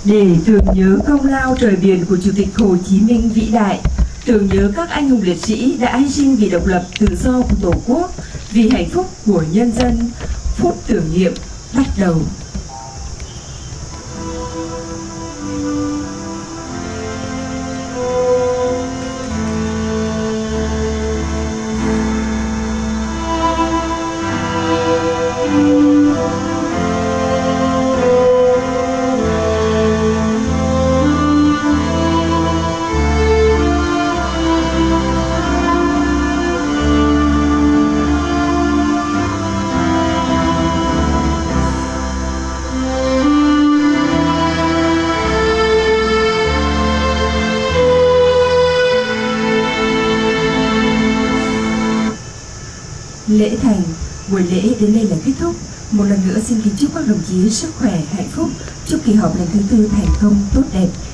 để tưởng nhớ công lao trời biển của Chủ tịch Hồ Chí Minh vĩ đại, tưởng nhớ các anh hùng liệt sĩ đã hy sinh vì độc lập tự do của Tổ quốc, vì hạnh phúc của nhân dân. Phút tưởng niệm bắt đầu. Lễ thành, buổi lễ đến đây là kết thúc. Một lần nữa xin kính chúc các đồng chí sức khỏe, hạnh phúc, chúc kỳ họp lần thứ tư thành công tốt đẹp.